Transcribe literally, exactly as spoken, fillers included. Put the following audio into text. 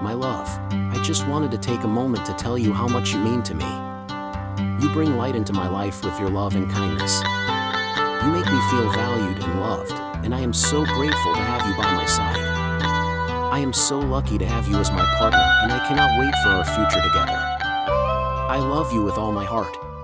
my love, I just wanted to take a moment to tell you how much you mean to me. You bring light into my life with your love and kindness. You make me feel valued and loved, and I am so grateful to have you by my side. I am so lucky to have you as my partner, and I cannot wait for our future together. I love you with all my heart.